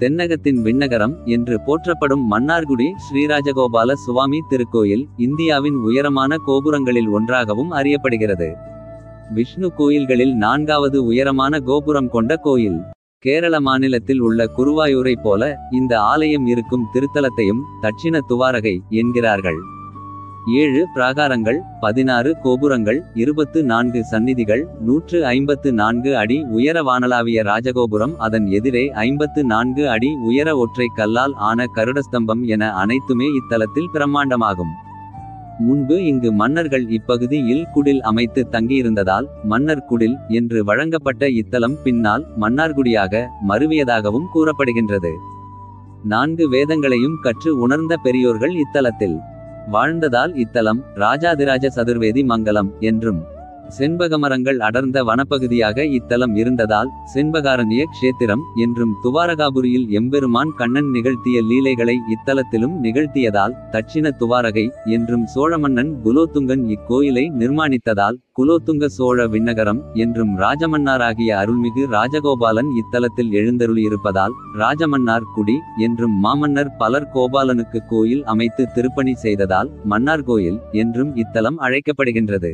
தென்னகத்தின் விண்ணகரம் என்று போற்றப்படும் மன்னார்குடி ஸ்ரீராஜகோபால சுவாமி திருக்கோயில் இந்தியாவின் உயரமான கோபுரங்களில் ஒன்றாகவும் அறியப்படுகிறது. விஷ்ணு கோயில்களில் 4வது உயரமான கோபுரம் கொண்ட கோயில். கேரள மாநிலத்தில் உள்ள குருவாயூரை போல இந்த ஆலயம் இருக்கும் திருத்தலத்தையும் தட்சிண துவாரகை என்கிறார்கள். 7 பிராகாரங்கள், 16 கோபுரங்கள், 24 சந்நிதிகள், 154 அடி உயர வானளாவிய ராஜகோபுரம், அதன் எதிரே 54 அடி உயர ஒற்றை கல்லால் ஆன கருடஸ்தம்பம் என அனைத்துமே இத்தலத்தில் பிரம்மாண்டமாகும். முன்பு இங்கு மன்னர்கள் இப்பகுதியில் குடில் அமைத்து தங்கியிருந்ததால் மன்னர் குடில் என்று வழங்கப்பட்ட இத்தலம் பின்னால் மன்னார்குடியாக மருவியதாகவும் கூறப்படுகின்றது. 4 வேதங்களையும் கற்று உணர்ந்த பெரியோர்கள் இத்தலத்தில் வாழ்ந்ததால் இத்தலம் ராஜாதிராஜ சதுர்வேதி மங்கலம் என்றும், செண்பகமரங்கள் அடர்ந்த வனப்பகுதியாக இத்தலம் இருந்ததால் செண்பகாரண்ய க்ஷேத்திரம் என்றும், துவாரகாபுரியில் எம்பெருமான் கண்ணன் நிகழ்த்திய லீலைகளை இத்தலத்திலும் நிகழ்த்தியதால் தட்சிண துவாரகை என்றும், சோழமன்னன் குலோத்துங்கன் இக்கோயிலை நிர்மாணித்ததால் குலோத்துங்க சோழ விண்ணகரம் என்றும், ராஜமன்னாராகிய அருள்மிகு ராஜகோபாலன் இத்தலத்தில் எழுந்தருளியிருப்பதால் ராஜமன்னார் குடி என்றும், மாமன்னர் பலர் கோபாலனுக்கு கோயில் அமைத்து திருப்பணி செய்ததால் மன்னார்கோயில் என்றும் இத்தலம் அழைக்கப்படுகின்றது.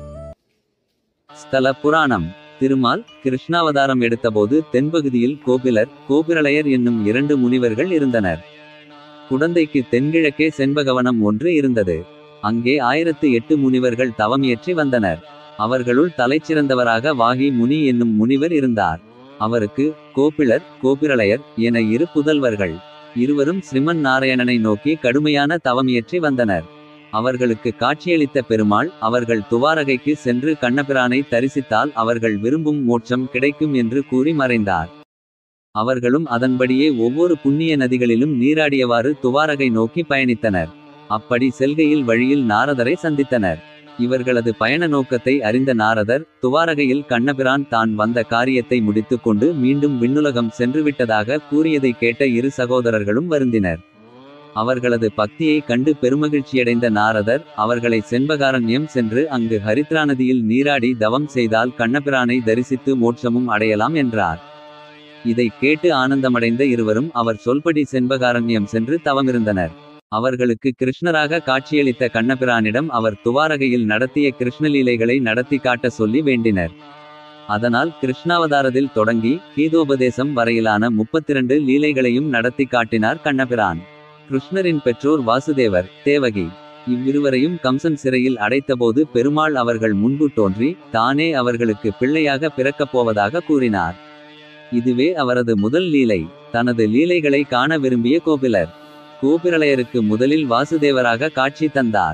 ஸ்தல புராணம். திருமால் கிருஷ்ணாவதாரம் எடுத்தபோது தென்பகுதியில் கோபிலர் கோபிரளையர் என்னும் 2 முனிவர்கள் இருந்தனர். குடந்தைக்கு தென்கிழக்கே செண்பகவனம் ஒன்று இருந்தது. அங்கே 1008 முனிவர்கள் தவமியற்றி வந்தனர். அவர்களுள் தலைச்சிறந்தவராக வாகி முனி என்னும் முனிவர் இருந்தார். அவருக்கு கோபிலர் கோபிரளையர் என 2 புதல்வர்கள். இருவரும் ஸ்ரீமன் நாராயணனை நோக்கி கடுமையான தவமியற்றி வந்தனர். அவர்களுக்கு காட்சியளித்த பெருமாள் அவர்கள் துவாரகைக்கு சென்று கண்ணபிரானை தரிசித்தால் அவர்கள் விரும்பும் மோட்சம் கிடைக்கும் என்று கூறி மறைந்தார். அவர்களும் அதன்படியே ஒவ்வொரு புண்ணிய நதிகளிலும் நீராடியவாறு துவாரகை நோக்கி பயணித்தனர். அப்படி செல்கையில் வழியில் நாரதரை சந்தித்தனர். இவர்களது பயண நோக்கத்தை அறிந்த நாரதர் துவாரகையில் கண்ணபிரான் தான் வந்த காரியத்தை முடித்து கொண்டு மீண்டும் விண்ணுலகம் சென்றுவிட்டதாக கூறியதை கேட்ட 2 சகோதரர்களும் வருந்தினர். அவர்களது பக்தியை கண்டு பெருமகிழ்ச்சியடைந்த நாரதர் அவர்களை செண்பகாரண்யம் சென்று அங்கு ஹரித்ரா நதியில் நீராடி தவம் செய்தால் கண்ணபிரானை தரிசித்து மோட்சமும் அடையலாம் என்றார். இதை கேட்டு ஆனந்தமடைந்த இருவரும் அவர் சொல்படி செண்பகாரண்யம் சென்று தவமிருந்தனர். அவர்களுக்கு கிருஷ்ணராக காட்சியளித்த கண்ணபிரானிடம் அவர் துவாரகையில் நடத்திய கிருஷ்ணலீலைகளை நடத்தி காட்ட சொல்லி வேண்டினர். அதனால் கிருஷ்ணாவதாரத்தில் தொடங்கி கீதோபதேசம் வரையிலான 32 லீலைகளையும் நடத்தி காட்டினார் கண்ணபிரான். கிருஷ்ணரின் பெற்றோர் வாசுதேவர் தேவகி. இவ்விருவரையும் கம்சன் சிறையில் அடைத்தபோது பெருமாள் அவர்கள் முன்பு தோன்றி தானே அவர்களுக்கு பிள்ளையாக பிறக்கப் போவதாக கூறினார். இதுவே அவரது முதல் லீலை. தனது லீலைகளை காண விரும்பிய கோபிலர் கோபிரளையருக்கு முதலில் வாசுதேவராக காட்சி தந்தார்.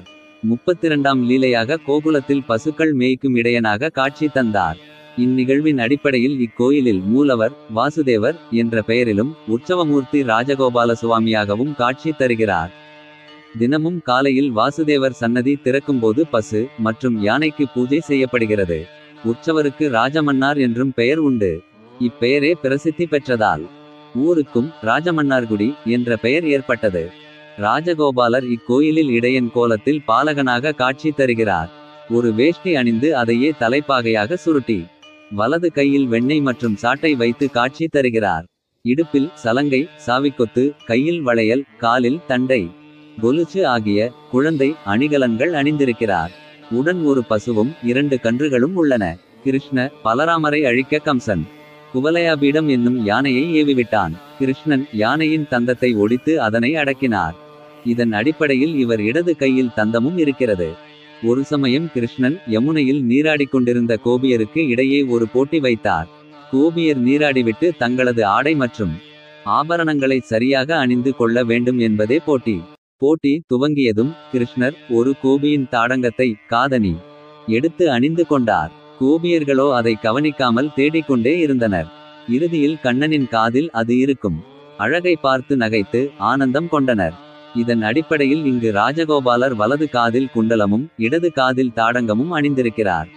32ஆம் லீலையாக கோகுலத்தில் பசுக்கள் மேய்க்கும் இடையனாக காட்சி தந்தார். இந்நிகழ்வின் அடிப்படையில் இக்கோயிலில் மூலவர் வாசுதேவர் என்ற பெயரிலும் உற்சவமூர்த்தி ராஜகோபால சுவாமியாகவும் காட்சி தருகிறார். தினமும் காலையில் வாசுதேவர் சன்னதி திறக்கும்போது பசு மற்றும் யானைக்கு பூஜை செய்யப்படுகிறது. உற்சவருக்கு ராஜமன்னார் என்றும் பெயர் உண்டு. இப்பெயரே பிரசித்தி பெற்றதால் ஊருக்கும் ராஜமன்னார்குடி என்ற பெயர் ஏற்பட்டது. ராஜகோபாலர் இக்கோயிலில் இடையன் கோலத்தில் பாலகனாக காட்சி தருகிறார். ஒரு வேஷ்டி அணிந்து அதையே தலைப்பாகையாக சுருட்டி வலது கையில் வெண்ணெய் மற்றும் சாட்டை வைத்து காட்சி தருகிறார். இடுப்பில் சலங்கை சாவிக்கொத்து, கையில் வளையல், காலில் தண்டை கொலுசு ஆகிய குழந்தை அணிகலன்கள் அணிந்திருக்கிறார். உடன் ஒரு பசுவும் 2 கன்றுகளும் உள்ளன. கிருஷ்ண பலராமரை அழிக்க கம்சன் குவலயாபீடம் என்னும் யானையை ஏவிவிட்டான். கிருஷ்ணன் யானையின் தந்தத்தை ஒடித்து அதனை அடக்கினார். இதன் அடிப்படையில் இவர் இடது கையில் தந்தமும் இருக்கிறது. ஒரு சமயம் கிருஷ்ணன் யமுனையில் நீராடிக்கொண்டிருந்த கோபியருக்கு இடையே ஒரு போட்டி வைத்தார். கோபியர் நீராடிவிட்டு தங்களது ஆடை மற்றும் ஆபரணங்களை சரியாக அணிந்து கொள்ள வேண்டும் என்பதே போட்டி. போட்டி துவங்கியதும் கிருஷ்ணர் ஒரு கோபியின் தாடங்கத்தை காதணி எடுத்து அணிந்து கொண்டார். கோபியர்களோ அதை கவனிக்காமல் தேடிக்கொண்டே இருந்தனர். இறுதியில் கண்ணனின் காதில் அது இருக்கும் அழகை பார்த்து நகைத்து ஆனந்தம் கொண்டனர். இதன் அடிப்படையில் இங்கு ராஜகோபாலர் வலது காதில் குண்டலமும் இடது காதில் தாடங்கமும் அணிந்திருக்கிறார்.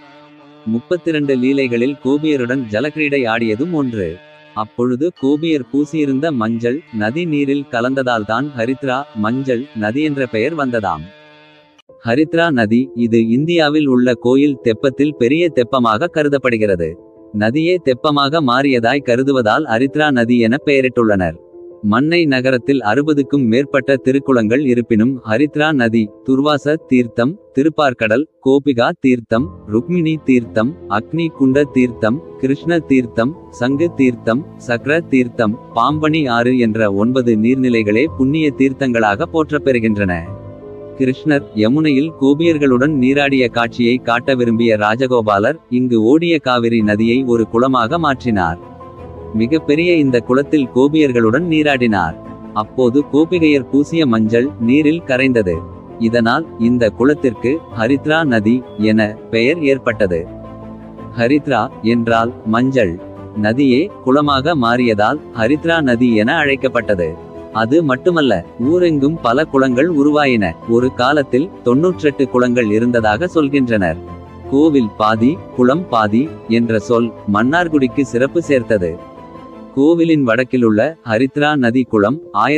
32 லீலைகளில் கோபியருடன் ஜலக்கிரீடை ஆடியதும் ஒன்று. அப்பொழுது கோபியர் பூசியிருந்த மஞ்சள் நதி நீரில் கலந்ததால்தான் ஹரித்ரா மஞ்சள் நதி என்ற பெயர் வந்ததாம். ஹரித்ரா நதி இது இந்தியாவில் உள்ள கோயில் தெப்பத்தில் பெரிய தெப்பமாக கருதப்படுகிறது. நதியே தெப்பமாக மாறியதாய் கருதுவதால் ஹரித்ரா நதி என பெயரிட்டுள்ளனர். மன்னை நகரத்தில் 60க்கும் மேற்பட்ட திருக்குளங்கள் இருப்பினும் ஹரித்ரா நதி, துர்வாச தீர்த்தம், திருப்பார்கடல், கோபிகா தீர்த்தம், ருக்மிணி தீர்த்தம், அக்னி குண்ட தீர்த்தம், கிருஷ்ண தீர்த்தம், சங்கு தீர்த்தம், சக்ர தீர்த்தம், பாம்பனி ஆறு என்ற 9 நீர்நிலைகளே புண்ணிய தீர்த்தங்களாக போற்றப்பெறுகின்றன. கிருஷ்ணர் யமுனையில் கோபியர்களுடன் நீராடிய காட்சியை காட்ட விரும்பிய ராஜகோபாலர் இங்கு ஓடிய காவிரி நதியை ஒரு குளமாக மாற்றினார். மிக பெரிய இந்த குளத்தில் கோபியர்களுடன் நீராடினார். அப்போது கோபிகையர் பூசிய மஞ்சள் நீரில் கரைந்தது. இதனால் இந்த குளத்திற்கு ஹரித்ரா நதி என பெயர் ஏற்பட்டது. ஹரித்ரா என்றால் மஞ்சள். நதியே குளமாக மாறியதால் ஹரித்ரா நதி என அழைக்கப்பட்டது. அது மட்டுமல்ல, ஊரெங்கும் பல குளங்கள் உருவாயின. ஒரு காலத்தில் 98 குளங்கள் இருந்ததாக சொல்கின்றனர். கோவில் பாதி குளம் பாதி என்ற சொல் மன்னார்குடிக்கு சிறப்பு சேர்த்தது. கோவிலின் வடக்கிலுள்ள ஹரித்ரா நதி குளம்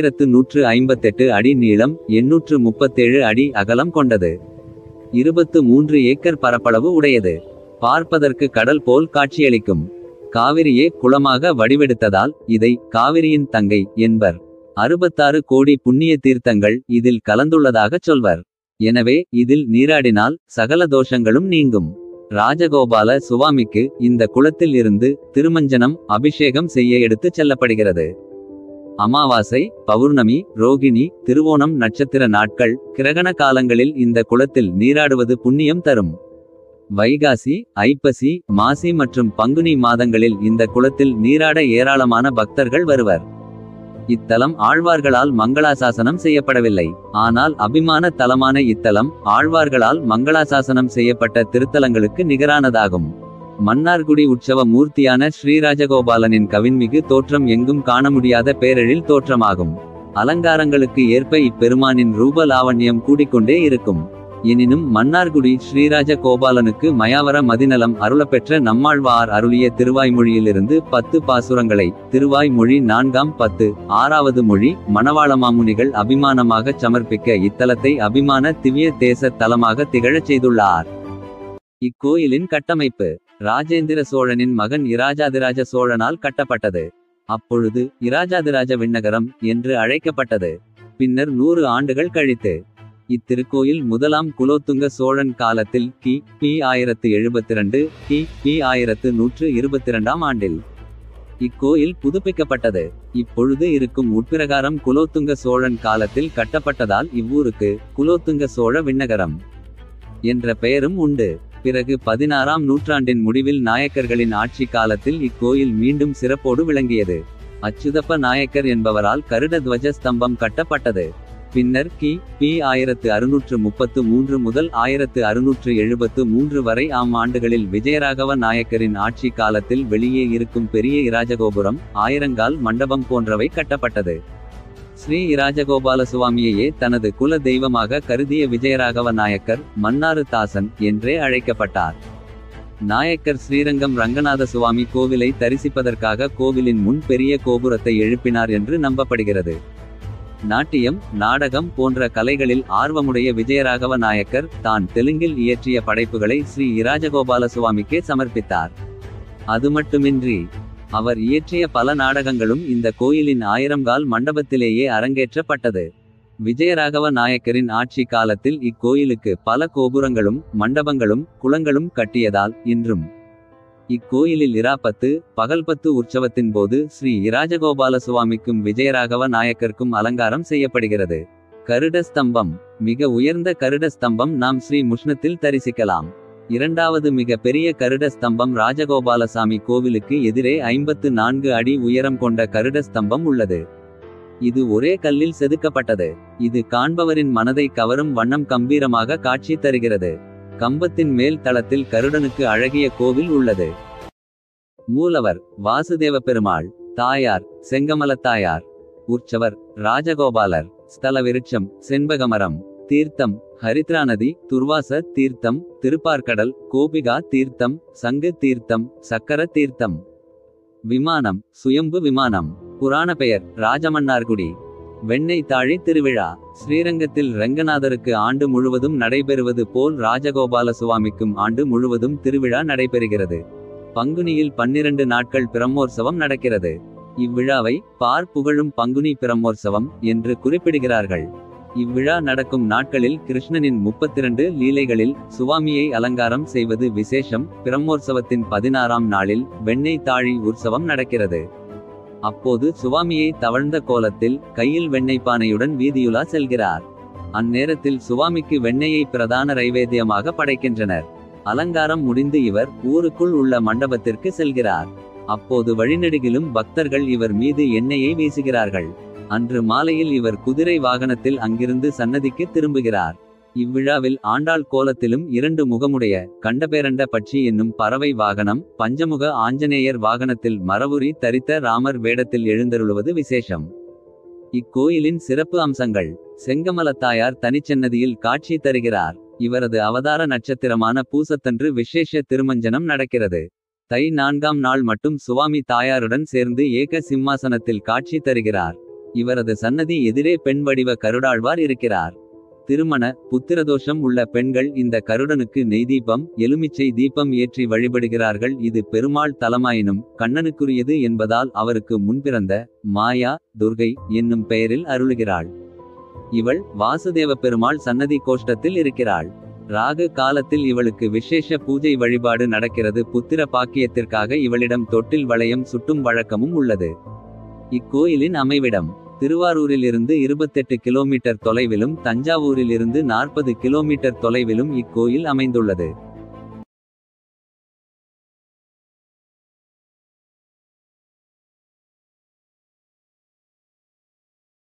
1158 அடி நீளம், 837 அடி அகலம் கொண்டது. 23 ஏக்கர் பரப்பளவு உடையது. பார்ப்பதற்கு கடல் போல் காட்சியளிக்கும். காவிரியே குளமாக வடிவெடுத்ததால் இதை காவிரியின் தங்கை என்பர். 66 கோடி புண்ணிய தீர்த்தங்கள் இதில் கலந்துள்ளதாகச் சொல்வர். எனவே இதில் நீராடினால் சகல தோஷங்களும் நீங்கும். ராஜகோபால சுவாமிக்கு இந்த குளத்தில் இருந்து திருமஞ்சனம் அபிஷேகம் செய்ய எடுத்துச் செல்லப்படுகிறது. அமாவாசை, பௌர்ணமி, ரோகிணி, திருவோணம் நட்சத்திர நாட்கள், கிரகண காலங்களில் இந்த குளத்தில் நீராடுவது புண்ணியம் தரும். வைகாசி, ஐப்பசி, மாசி மற்றும் பங்குனி மாதங்களில் இந்த குளத்தில் நீராட ஏராளமான பக்தர்கள் வருவர். இத்தலம் ஆழ்வார்களால் மங்களாசாசனம் செய்யப்படவில்லை. ஆனால் அபிமான தலமான இத்தலம் ஆழ்வார்களால் மங்களாசாசனம் செய்யப்பட்ட திருத்தலங்களுக்கு நிகரானதாகும். மன்னார்குடி உற்சவ மூர்த்தியான ஸ்ரீராஜகோபாலனின் கவின்மிகு தோற்றம் எங்கும் காண முடியாத பேரெழில் தோற்றமாகும். அலங்காரங்களுக்கு ஏற்ப இப்பெருமானின் ரூப லாவண்யம் கூடிக்கொண்டே இருக்கும். எனினும் மன்னார்குடி ஸ்ரீராஜகோபாலனுக்கு மயாவர மதிநலம் அருளப்பெற்ற நம்மாழ்வார் அருளிய திருவாய்மொழியிலிருந்து 10 பாசுரங்களை திருவாய்மொழி 4ஆம் 10 6வது மொழி மணவாளமாமுனிகள் அபிமானமாகச் சமர்ப்பிக்க இத்தலத்தை அபிமான திவ்ய தேச தலமாக திகழச் செய்துள்ளார். இக்கோயிலின் கட்டமைப்பு ராஜேந்திர சோழனின் மகன் இராஜாதிராஜ சோழனால் கட்டப்பட்டது. அப்பொழுது இராஜாதிராஜ விண்ணகரம் என்று அழைக்கப்பட்டது. பின்னர் 100 ஆண்டுகள் கழித்து இத்திருக்கோயில் முதலாம் குலோத்துங்க சோழன் காலத்தில் கி.பி. 1072 கி.பி. 1122 ஆண்டில் இக்கோயில் புதுப்பிக்கப்பட்டது. இப்பொழுது இருக்கும் உட்பிரகாரம் குலோத்துங்க சோழன் காலத்தில் கட்டப்பட்டதால் இவ்வூருக்கு குலோத்துங்க சோழ விண்ணகரம் என்ற பெயரும் உண்டு. பிறகு 16ஆம் நூற்றாண்டின் முடிவில் நாயக்கர்களின் ஆட்சி காலத்தில் இக்கோயில் மீண்டும் சிறப்போடு விளங்கியது. அச்சுதப்ப நாயக்கர் என்பவரால் கருட துவஜ ஸ்தம்பம் கட்டப்பட்டது. பின்னர் கி.பி. 1633 முதல் 1673 வரை ஆண்டுகளில் விஜயராகவ நாயக்கரின் ஆட்சி காலத்தில் வெளியே இருக்கும் பெரிய இராஜகோபுரம், ஆயிரங்கால் மண்டபம் போன்றவை கட்டப்பட்டது. ஸ்ரீ இராஜகோபால சுவாமியையே தனது குல தெய்வமாக கருதிய விஜயராகவ நாயக்கர் மன்னாரு தாசன் என்றே அழைக்கப்பட்டார். நாயக்கர் ஸ்ரீரங்கம் ரங்கநாத சுவாமி கோவிலை தரிசிப்பதற்காக கோவிலின் முன் பெரிய கோபுரத்தை எழுப்பினார் என்று நம்பப்படுகிறது. நாட்டியம், நாடகம் போன்ற கலைகளில் ஆர்வமுடைய விஜயராகவ நாயக்கர் தான் தெலுங்கில் இயற்றிய படைப்புகளை ஸ்ரீ இராஜகோபால சுவாமிக்கே சமர்ப்பித்தார். அது மட்டுமின்றி அவர் இயற்றிய பல நாடகங்களும் இந்த கோயிலின் 1000 கால் மண்டபத்திலேயே அரங்கேற்றப்பட்டது. விஜயராகவ நாயக்கரின் ஆட்சி காலத்தில் இக்கோயிலுக்கு பல கோபுரங்களும் மண்டபங்களும் குளங்களும் கட்டியதால் இன்றும் இக்கோயிலில் இராப்பத்து பகல்பத்து உற்சவத்தின் போது ஸ்ரீ இராஜகோபால சுவாமிக்கும் விஜயராகவ நாயக்கருக்கும் அலங்காரம் செய்யப்படுகிறது. கருடஸ்தம்பம் மிக உயர்ந்த கருடஸ்தம்பம் நாம் ஸ்ரீ முஷ்ணத்தில் தரிசிக்கலாம். இரண்டாவது மிக பெரிய கருடஸ்தம்பம் ராஜகோபாலசாமி கோவிலுக்கு எதிரே 54 அடி உயரம் கொண்ட கருடஸ்தம்பம் உள்ளது. இது ஒரே கல்லில் செதுக்கப்பட்டது. இது காண்பவரின் மனதை கவரும் வண்ணம் கம்பீரமாக காட்சி தருகிறது. கம்பத்தின் மேல் தளத்தில் கருடனுக்கு அழகிய கோவில் உள்ளது. மூலவர் வாசுதேவ பெருமாள். தாயார் செங்கமலத்தாயார். உற்சவர் ராஜகோபாலர். ஸ்தல விருட்சம் செண்பகமரம். தீர்த்தம் ஹரித்ரா நதி, துர்வாச தீர்த்தம், திருப்பார்கடல், கோபிகா தீர்த்தம், சங்கு தீர்த்தம், சக்கர தீர்த்தம். விமானம் சுயம்பு விமானம். புராண பெயர் ராஜமன்னார்குடி. வெண்ணெய் தாழி திருவிழா. ஸ்ரீரங்கத்தில் ரங்கநாதருக்கு ஆண்டு முழுவதும் நடைபெறுவது போல் ராஜகோபால சுவாமிக்கும் ஆண்டு முழுவதும் திருவிழா நடைபெறுகிறது. பங்குனியில் 12 நாட்கள் பிரம்மோற்சவம் நடக்கிறது. இவ்விழாவை பார் புகழும் பங்குனி பிரம்மோற்சவம் என்று குறிப்பிடுகிறார்கள். இவ்விழா நடக்கும் நாட்களில் கிருஷ்ணனின் 32 லீலைகளில் சுவாமியை அலங்காரம் செய்வது விசேஷம். பிரம்மோற்சவத்தின் 16ஆம் நாளில் வெண்ணெய் தாழி உற்சவம் நடக்கிறது. அப்போது சுவாமியை தவழ்ந்த கோலத்தில் கையில் வெண்ணெய் பானையுடன் வீதியுலா செல்கிறார். அந்நேரத்தில் சுவாமிக்கு வெண்ணெயை பிரதான நைவேத்தியமாக படைக்கின்றனர். அலங்காரம் முடிந்து இவர் ஊருக்குள் உள்ள மண்டபத்திற்கு செல்கிறார். அப்போது வழிநெடுகிலும் பக்தர்கள் இவர் மீது எண்ணெயை வீசுகிறார்கள். அன்று மாலையில் இவர் குதிரை வாகனத்தில் அங்கிருந்து சன்னதிக்கு திரும்புகிறார். இவ்விழாவில் ஆண்டாள் கோலத்திலும் 2 முகமுடைய கண்டபேரண்ட பட்சி என்னும் பறவை வாகனம், பஞ்சமுக ஆஞ்சநேயர் வாகனத்தில் மரவுரி தரித்த ராமர் வேடத்தில் எழுந்தருளுவது விசேஷம். இக்கோயிலின் சிறப்பு அம்சங்கள்: செங்கமலத்தாயார் தனிச்சன்னதியில் காட்சி தருகிறார். இவரது அவதார நட்சத்திரமான பூசத்தன்று விசேஷ திருமஞ்சனம் நடக்கிறது. தை 4ஆம் நாள் மட்டும் சுவாமி தாயாருடன் சேர்ந்து ஏக சிம்மாசனத்தில் காட்சி தருகிறார். இவரது சன்னதி எதிரே பெண் வடிவ கருடாழ்வார் இருக்கிறார். திருமண புத்திரதோஷம் உள்ள பெண்கள் இந்த கருடனுக்கு நெய்தீபம் எலுமிச்சை தீபம் ஏற்றி வழிபடுகிறார்கள். இது பெருமாள் தலமாயினும் கண்ணனுக்குரியது என்பதால் அவருக்கு முன்பிறந்த மாயா துர்கை என்னும் பெயரில் அருளுகிறாள். இவள் வாசுதேவ பெருமாள் சன்னதி கோஷ்டத்தில் இருக்கிறாள். ராகு காலத்தில் இவளுக்கு விசேஷ பூஜை வழிபாடு நடக்கிறது. புத்திர பாக்கியத்திற்காக இவளிடம் தொட்டில் வளையம் சுட்டும் வழக்கமும் உள்ளது. இக்கோயிலின் அமைவிடம்: திருவாரூரிலிருந்து 28 கிலோமீட்டர் தொலைவிலும் தஞ்சாவூரிலிருந்து 40 கிலோமீட்டர் தொலைவிலும் இக்கோயில் அமைந்துள்ளது.